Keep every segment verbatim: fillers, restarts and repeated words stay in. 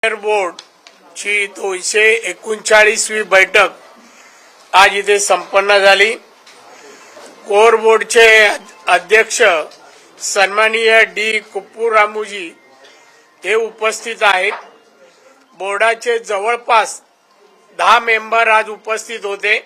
बोर्डची दोनशे एकोणचाळीसवी बैठक आज इथे संपन्न झाली। कोर बोर्डचे अध्यक्ष सन्माननीय डी कुप्पूरामूजी हे उपस्थित आहेत। बोर्डाचे जवळपास दहा मेंबर आज उपस्थित होते।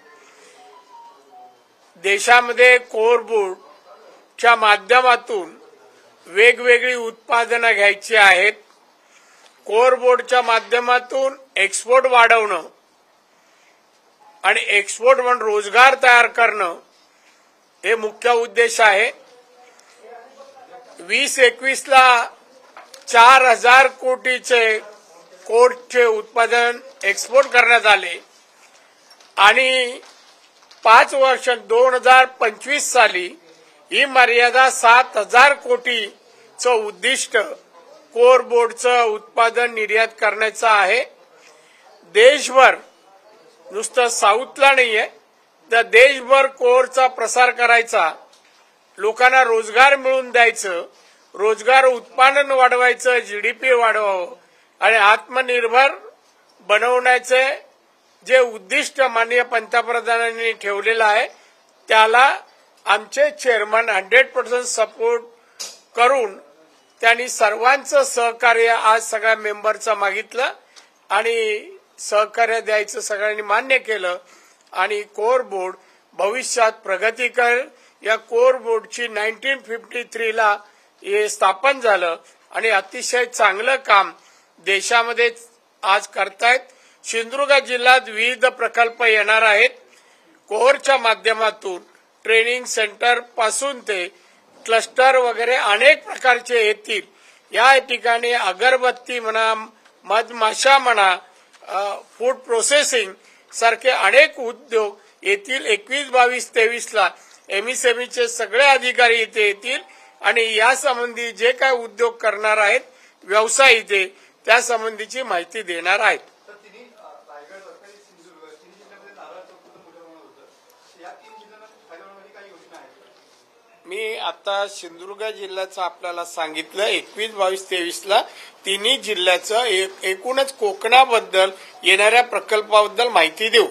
देशामध्ये कोर बोर्डच्या माध्यमातून वेगवेगळी उत्पादनं घ्यायची आहेत। कोर बोर्डच्या माध्यमातून एक्सपोर्ट वाढवणं आणि एक्सपोर्ट म्हणून रोजगार तयार करणं हे मुख्य उद्देश आहे। वीस एकवीस ला चार हजार कोटीचे कोरचे उत्पादन एक्सपोर्ट करण्यात आले आणि पाच वर्ष दोन हजार पंचवीस साली ही मर्यादा सात हजार कोटीचं उद्दिष्ट कोर बोर्डचं उत्पादन निर्यात करण्याचं आहे। देशभर नुसतं साऊथला नाहीये तर देशभर कोरचा प्रसार करायचा, लोकांना रोजगार मिळवून द्यायचं, रोजगार उत्पादन वाढवायचं, जीडीपी वाढवावं आणि आत्मनिर्भर बनवण्याचे जे उद्दिष्ट माननीय पंतप्रधानांनी ठेवलेलं आहे त्याला आमचे चेअरमन हंड्रेड पर्सेंट सपोर्ट करून त्यांनी सर्वांचं सहकार्य आज सगळ्या मेंबरचं मागितलं आणि सहकार्य द्यायचं सगळ्यांनी मान्य केलं आणि कोर बोर्ड भविष्यात प्रगती करेल। या कोर बोर्डची नाईन्टीन फिफ्टी थ्री ला हे स्थापन झालं आणि अतिशय चांगलं काम देशामध्ये आज करतायत। सिंधुदुर्ग जिल्ह्यात विविध प्रकल्प येणार आहेत। कोरच्या माध्यमातून ट्रेनिंग सेंटर पासून ते क्लस्टर वगैरे अनेक प्रकारचे येतील। या ठिकाणी अगरबत्ती म्हणा, मधमाशा म्हणा, फूड प्रोसेसिंग सारखे अनेक उद्योग येतील। एकवीस बावीस तेवीस ला एमएसएमईचे सगळे अधिकारी इथे येतील आणि या संबंधी जे काय उद्योग करणार आहेत, व्यवसाय इथे त्या संबंधीची माहिती देणार आहेत। मी आता सिंधुदुर्ग जिल्ह्याचं आपल्याला सांगितलं एकवीस बावीस तेवीस ला तिन्ही जिल्ह्याचं एकूणच कोकणाबद्दल येणाऱ्या प्रकल्पाबद्दल माहिती देऊ।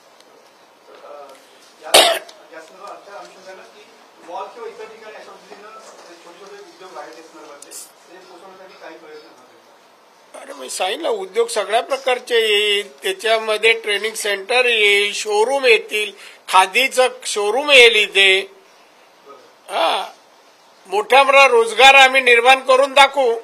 अरे मी सांगितलं उद्योग सगळ्या प्रकारचे येईल, त्याच्यामध्ये ट्रेनिंग सेंटर येईल, शोरूम येतील, खादीचं शोरूम येईल इथे। हा मोठ्या मोठा रोजगार आम्ही निर्माण करून दाखवू।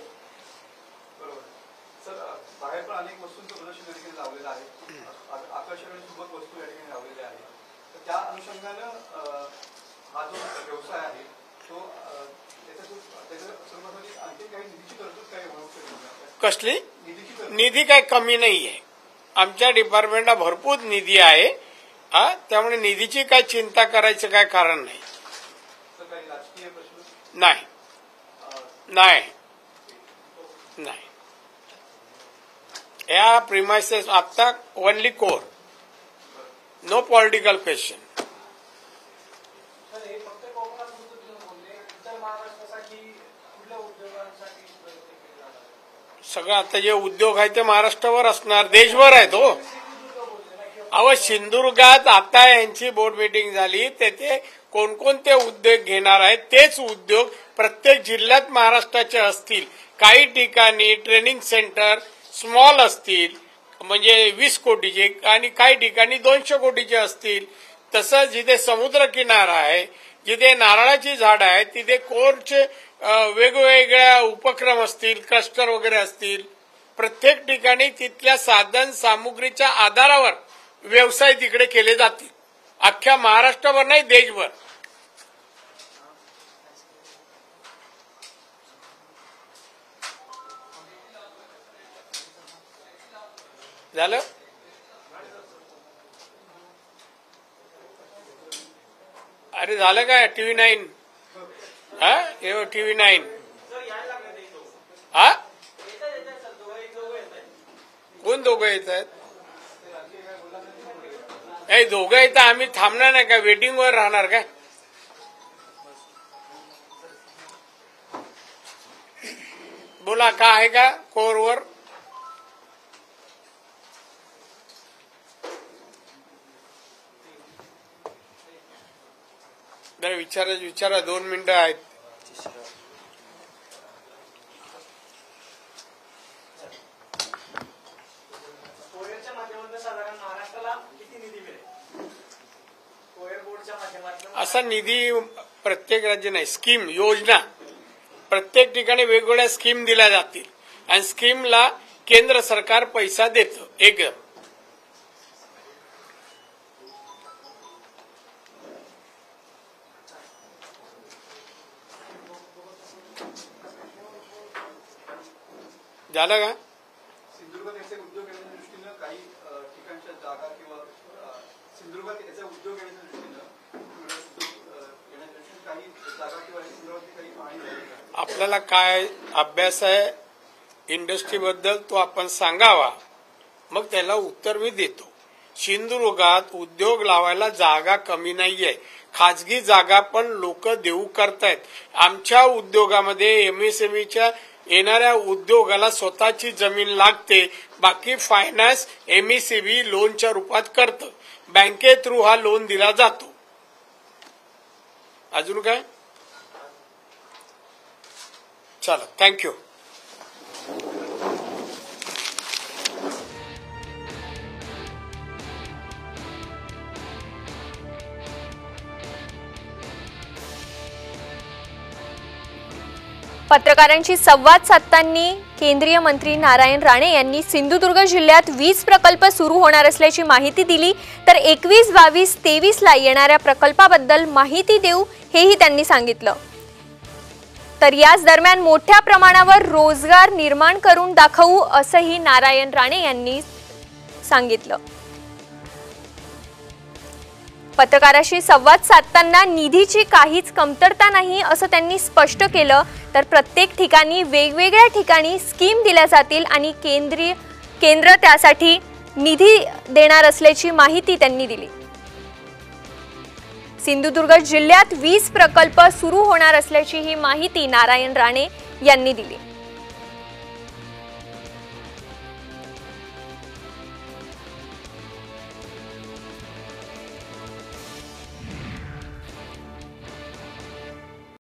बाहेर पण अनेक वस्तूंचं प्रदर्शन या ठिकाणी लावलेलं आहे, आकर्षणासोबत वस्तू या ठिकाणी लावलेल्या आहेत। तर त्या अनुषंगानं हा जो व्यवसाय आहे तो त्याच्या आणखी काही निधीची तरतूद काही होऊ शकते? कसली निधी काय कमी नाहीये, आमच्या डिपार्टमेंटला भरपूर निधी आहे। हा त्यामुळे निधीची काय चिंता करायचं काय कारण नाही। नाही नाही नाही या प्रिमाइसेस आता only core, no political question. सगळं आता जे उद्योग आहे ते महाराष्ट्रावर असणार, देशभर आहेत हो। अहो सिंधुदुर्गात आता यांची बोर्ड मीटिंग झाली, तेथे कोणकोणते उद्योग घेणार आहेत तेच उद्योग प्रत्येक जिल्ह्यात महाराष्ट्राचे असतील। काही ठिकाणी ट्रेनिंग सेंटर स्मॉल असतील म्हणजे वीस कोटीचे आणि काही ठिकाणी दोनशे कोटीचे असतील। तसंच जिथे समुद्र किनारा आहे, जिथे नारळाची झाडं आहेत, तिथे कोरचे वेगवेगळ्या उपक्रम असतील, क्लस्टर वगैरे असतील। प्रत्येक ठिकाणी तिथल्या साधन सामुग्रीच्या आधारावर व्यवसाय तिकडे केले जातील, अख्ख्या महाराष्ट्रावर नाही देशभर। झालं अरे झालं काय टीव्ही नाईन? हा हे टीव्ही नाईन हा कोण दोघं येत आहेत? हे दोघं येत आम्ही थांबणार नाही का? वेटिंगवर राहणार काय? बोला का आहे का कोरवर? जरा विचारा विचारा दोन मिनिटं आहेत. कोयरच्या माध्यमातून साधारण महाराष्ट्राला किती निधी मिळेल? कोयर बोर्डच्या माध्यमातून असा निधी प्रत्येक राज्य नाही, स्कीम योजना प्रत्येक ठिकाणी वेगवेगळ्या स्कीम दिल्या जातील आणि स्कीमला केंद्र सरकार पैसा देतं. एक झालं का? सिंधुदुर्गात याचे उद्योग येण्याच्या दृष्टीनं काही अ, ठिकाणच्या जागा किंवा अ, सिंधुदुर्गात याचा उद्योग येण्याच्या दृष्टीनं उद्योग अ, येण्याच्या दृष्टीनं काही जागा किंवा या संदर्भातली काही पाहणी झाली का? आपल्याला काय अभ्यास आहे इंडस्ट्रीबद्दल तो आपण सांगावा, मग त्याला उत्तर मी देतो. सिंधुदुर्गात उद्योग लावायला जागा कमी नाहीये, खाजगी जागा पण लोक देऊ करतायत. आमच्या उद्योगामध्ये एमएसएमईच्या येणाऱ्या उद्योगाला स्वतःची जमीन लागते, बाकी फायनान्स एमएसएमई लोनच्या रूपात करतं. बँके थ्रू हा लोन दिला जातो. अजून काय? चला, थँक्यू. पत्रकारांशी संवाद साधताना केंद्रीय मंत्री नारायण राणे यांनी सिंधुदुर्ग जिल्ह्यात वीस प्रकल्प सुरू होणार असल्याची माहिती दिली, तर एकवीस बावीस तेवीस ला येणाऱ्या प्रकल्पाबद्दल माहिती देऊ हेही त्यांनी सांगितलं. तर याच दरम्यान मोठ्या प्रमाणावर रोजगार निर्माण करून दाखवू असंही नारायण राणे यांनी सांगितलं. पत्रकारांशी संवाद साधताना निधीची काहीच कमतरता नाही असं त्यांनी स्पष्ट केलं. तर प्रत्येक ठिकाणी वेगवेगळ्या ठिकाणी स्कीम दिल्या जातील आणि केंद्रीय केंद्र त्यासाठी निधी देणार असल्याची माहिती त्यांनी दिली. सिंधुदुर्ग जिल्ह्यात वीस प्रकल्प सुरू होणार असल्याची ही माहिती नारायण राणे यांनी दिली.